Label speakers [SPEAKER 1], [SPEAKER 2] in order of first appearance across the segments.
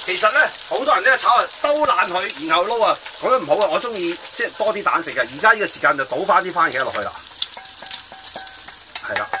[SPEAKER 1] 其實咧，好多人咧炒啊兜爛佢，然後撈啊，咁樣唔好啊！我中意即係多啲蛋食嘅。而家呢個時間就倒翻啲番茄落去啦，係啦。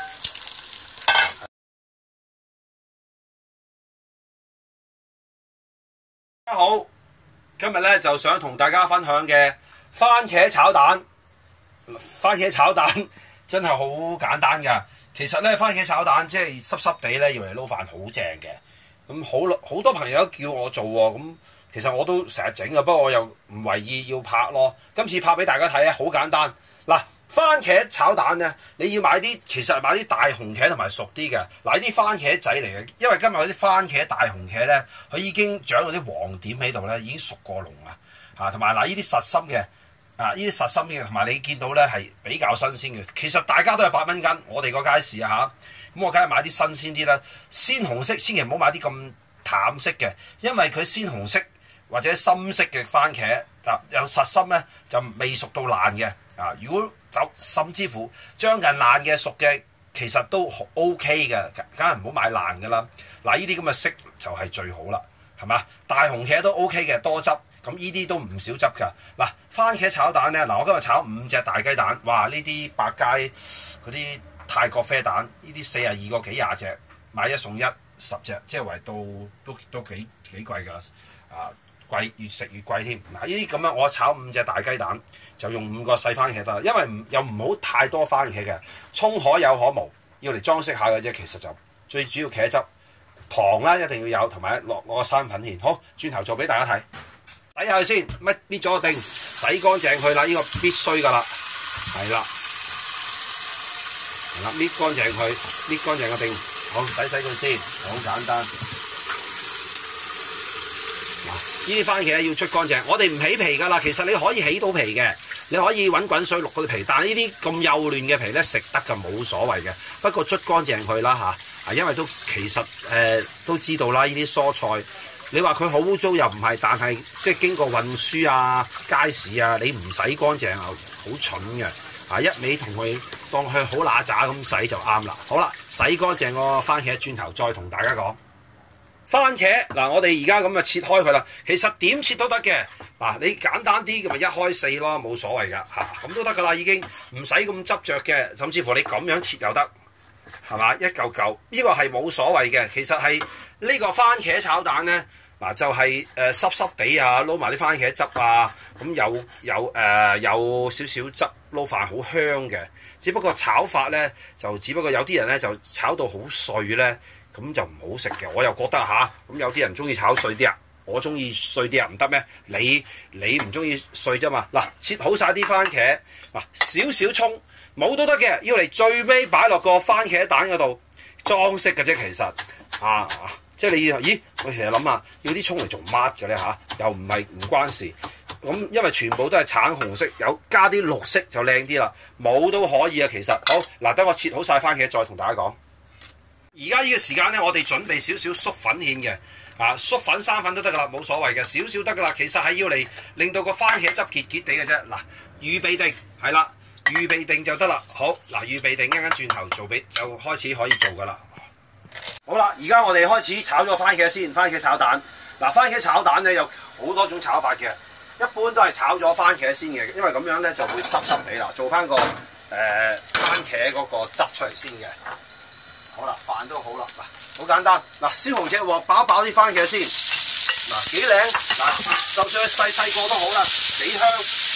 [SPEAKER 1] 大家好，今日咧就想同大家分享嘅番茄炒蛋。番茄炒蛋真係好簡單㗎。其實咧，番茄炒蛋即係濕濕地咧，要嚟撈飯好正嘅。咁好多朋友都叫我做喎，咁其實我都成日整嘅，不過我又唔為意要拍咯。今次拍俾大家睇啊，好簡單。嗱，番茄炒蛋咧，你要買啲，其實買啲大紅茄同埋熟啲嘅。嗱，呢啲番茄仔嚟嘅，因為今日嗰啲番茄大紅茄咧，佢已經長到啲黃點喺度咧，已經熟過籠啦。嚇，同埋嗱，呢啲實心嘅。呢啲實心嘅，同埋你見到咧係比較新鮮嘅。其實大家都係8蚊斤，我哋個街市啊嚇，咁我梗係買啲新鮮啲啦。鮮紅色千祈唔好買啲咁淡色嘅，因為佢鮮紅色或者深色嘅番茄有實心咧就未熟到爛嘅啊。如果甚至乎將近爛嘅熟嘅，其實都 OK 嘅，梗係唔好買爛㗎啦。嗱，呢啲咁嘅色就係最好啦，係嘛？大紅茄都 OK 嘅，多汁。咁呢啲都唔少汁㗎。嗱，番茄炒蛋咧，嗱我今日炒5隻大雞蛋，哇！呢啲百佳嗰啲泰國啡蛋，呢啲42個幾20隻，買一送一10隻，即係圍到都幾貴㗎。啊，貴越食越貴添。嗱，呢啲咁樣我炒5隻大雞蛋，就用5個細番茄得，因為又唔好太多番茄嘅，葱可有可無，要嚟裝飾下嘅啫。其實就最主要茄汁、糖啦，一定要有，同埋落個生粉芡。好，轉頭做俾大家睇。洗下佢先，搣咗個定，洗乾淨佢啦，呢個必須噶啦，係啦，搣乾淨佢，搣乾淨個定，好洗佢先，好簡單。嗱，呢啲番茄要出乾淨，我哋唔起皮噶啦，其實你可以起到皮嘅，你可以揾滾水渌嗰啲皮，但係呢啲咁幼嫩嘅皮咧食得㗎，冇所謂嘅，不過捽乾淨佢啦嚇，因為都其實都知道啦，呢啲蔬菜。你話佢好污糟又唔係，但係即係經過運輸啊、街市啊，你唔洗乾淨啊，好蠢嘅。一味同佢當佢好乸渣咁洗就啱啦。好啦，洗乾淨個番茄，轉頭再同大家講。番茄嗱，我哋而家咁就切開佢啦。其實點切都得嘅。嗱，你簡單啲咁咪1開4咯，冇所謂㗎嚇，咁都得㗎啦，已經唔使咁執着嘅，甚至乎你咁樣切又得。係嘛？一嚿嚿呢個係冇所謂嘅。其實係呢個番茄炒蛋咧，嗱就係濕濕地啊，撈埋啲番茄汁啊，咁有少少汁撈飯好香嘅。只不過炒法咧就只不過有啲人咧就炒到好碎咧，咁就唔好食嘅。我又覺得嚇，咁有啲人中意炒碎啲啊，我中意碎啲啊，唔得咩？你唔中意碎啫嘛？嗱，切好晒啲番茄，嗱少少葱。冇都得嘅，要嚟最尾擺落個番茄蛋嗰度裝飾嘅啫。其實即係你要，咦？我其實諗下，要啲葱嚟做乜嘅咧嚇？又唔關事。咁因為全部都係橙紅色，有加啲綠色就靚啲啦。冇都可以啊，其實好嗱，等我切好晒番茄再同大家講。而家呢個時間咧，我哋準備少少粟粉芡嘅，粟粉生粉都得噶啦，冇所謂嘅，少少得噶啦。其實係要嚟令到個番茄汁結結地嘅啫。嗱，預備定係啦。預備定就得啦。好嗱，預備定一陣轉頭做就開始可以做噶啦。好啦，而家我哋開始炒咗番茄先，番茄炒蛋。嗱，番茄炒蛋咧有好多種炒法嘅，一般都係炒咗番茄先嘅，因為咁樣咧就會濕濕地啦，做翻個番茄嗰個汁出嚟先嘅。好啦，飯都好啦，嗱，好簡單。嗱，燒紅隻鑊，爆啲番茄先。嗱，幾靚嗱，就算細個都好啦，幾香。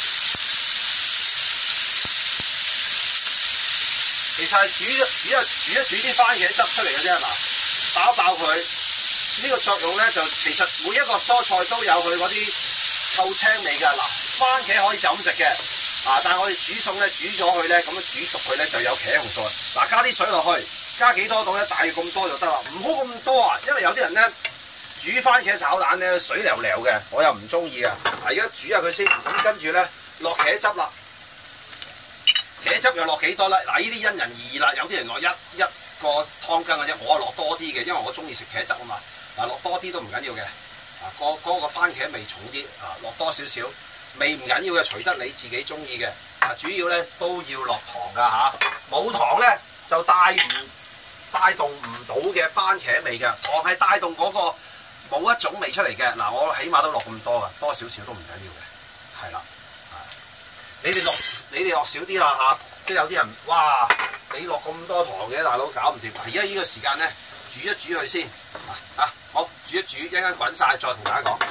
[SPEAKER 1] 其實係煮啲番茄汁出嚟嘅啫。嗱，爆佢呢個作用咧，就其實每一個蔬菜都有佢嗰啲臭青味㗎。嗱，番茄可以就咁食嘅，但係我哋煮餸咧煮咗佢咧，咁樣煮熟佢咧就有茄紅素。嗱，加啲水落去，加幾多度咧？大約咁多就得啦，唔好咁多啊，因為有啲人咧煮番茄炒蛋咧水流流嘅，我又唔中意啊。而家煮下佢先，咁跟住咧落茄汁啦。茄汁又落幾多咧？嗱，呢啲因人而異啦。有啲人落一個湯羹嘅啫，我落多啲嘅，因為我中意食茄汁啊嘛。嗱，落多啲都唔緊要嘅。嗰個番茄味重啲，落多少少味唔緊要嘅，隨得你自己中意嘅。主要咧都要落糖㗎嚇，冇糖咧就帶動唔到嘅番茄味嘅。糖係帶動嗰個冇一種味出嚟嘅。嗱，我起碼都落咁多噶，多少少都唔緊要嘅，係啦。你哋落少啲啦嚇，即係有啲人哇，你落咁多糖嘅大佬搞唔掂。而家呢個時間咧，煮一煮佢先好，煮一煮，一陣間滾晒再同大家講。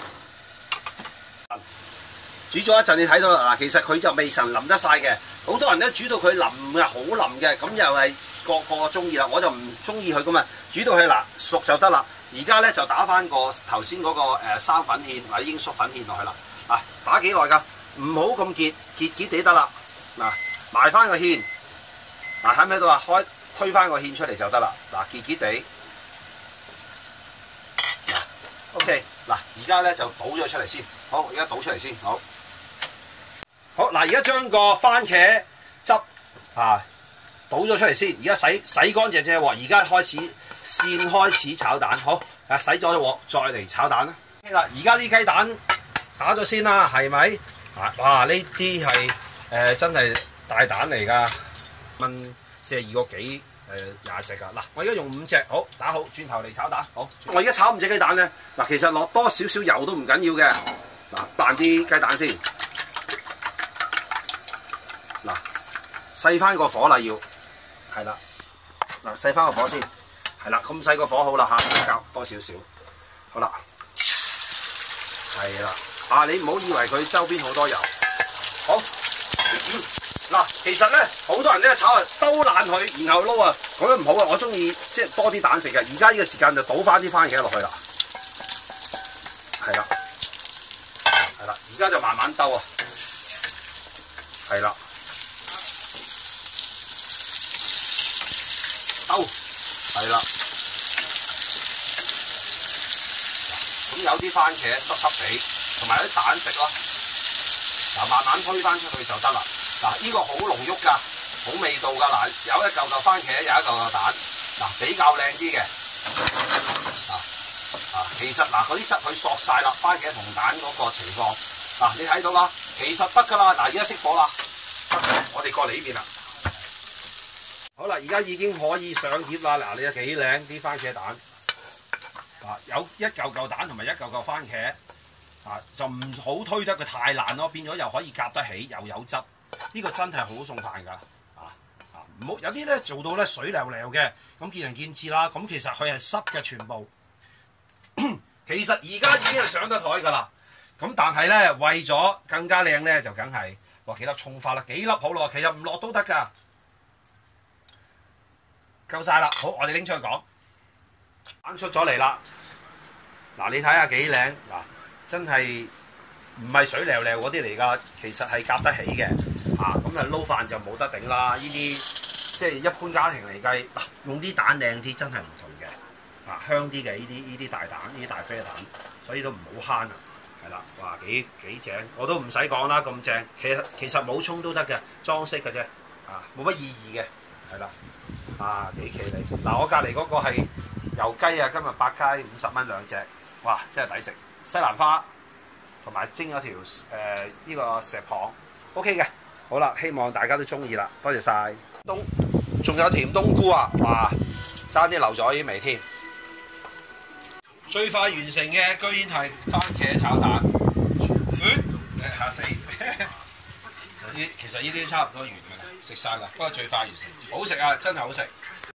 [SPEAKER 1] 煮咗一陣，你睇到啦，嗱，其實佢就未曾腍得晒嘅。好多人咧煮到佢腍嘅，好腍嘅，咁又係個中意啦。我就唔中意佢咁啊，煮到佢嗱熟就得啦。而家咧就打翻個頭先嗰個生粉芡或者鷹粟粉芡落去啦。打幾耐㗎？唔好咁結地得啦。嗱，埋翻個芡，睇唔睇到啊？推翻個芡出嚟就得啦。嗱，結地。OK， 嗱，而家咧就倒咗出嚟先。好，而家倒出嚟先。好，嗱，而家將個番茄汁倒咗出嚟先。而家洗乾淨隻鑊，而家開始炒蛋。好，洗咗隻鑊再嚟炒蛋啦。OK 啦，而家啲雞蛋打咗先啦，係咪？哇！呢啲係真係大蛋嚟㗎，蚊42個幾20隻㗎。嗱，我而家用5隻，好打好，轉頭嚟炒蛋。好，我而家炒5隻雞蛋咧，嗱，其實落多少少油都唔緊要嘅。嗱，彈啲雞蛋先，嗱，細翻個火啦，要係啦，嗱，細翻個火先，係啦，咁細個火好啦嚇，較多少少，好啦，係啦。你唔好以為佢周邊好多油，好嗱，其實咧好多人咧炒兜爛佢，然後撈啊，咁樣唔好啊！我中意即係多啲蛋食嘅。而家呢個時間就倒翻啲番茄落去啦，係啦，而家就慢慢兜啊，係啦，兜，係啦，咁有啲番茄濕濕地。同埋啲蛋食咯，嗱，慢慢推翻出去就得啦。嗱，呢個好濃郁㗎，好味道㗎。嗱，有一嚿番茄，有一嚿蛋，嗱，比較靚啲嘅。其實嗱，嗰啲汁佢索晒啦，番茄同蛋嗰個情況。嗱，你睇到啦，其實得㗎啦。嗱，而家熄火啦，我哋過嚟呢邊啦。好啦，而家已經可以上碟啦。嗱，你睇幾靚啲番茄蛋，有一嚿蛋同埋一嚿番茄。就唔好推得佢太爛咯，變咗又可以夾得起，又有汁，呢個真係好餸飯㗎。唔好有啲咧做到咧水溜溜嘅，咁見仁見智啦。咁其實佢係濕嘅全部。其實而家已經係上得台㗎啦。咁但係咧為咗更加靚咧，就梗係落幾粒葱花啦，幾粒好咯。其實唔落都得㗎，夠晒啦。好，我哋拎出去講，蛋出咗嚟啦。嗱，你睇下幾靚嗱。真係唔係水溜溜嗰啲嚟㗎，其實係夾得起嘅，咁啊撈飯就冇得頂啦。呢啲即係一般家庭嚟計，用啲蛋靚啲真係唔同嘅，香啲嘅呢啲大蛋，呢啲大啡蛋，所以都唔好慳啊。係啦，哇幾正，我都唔使講啦，咁正。其實冇葱都得嘅，裝飾嘅啫，冇乜意義嘅，係啦，幾奇利。嗱，我隔離嗰個係油雞啊，今日百佳50蚊2隻，哇真係抵食。西蘭花同埋蒸咗條呢個石蚌 ，OK 嘅，好啦，希望大家都中意啦，多謝晒。仲有甜冬菇啊，哇，爭啲漏咗啲味添。最快完成嘅居然係番茄炒蛋，嚇死！其實呢啲差唔多完㗎啦，食晒啦，不過最快完成，好食啊，真係好食。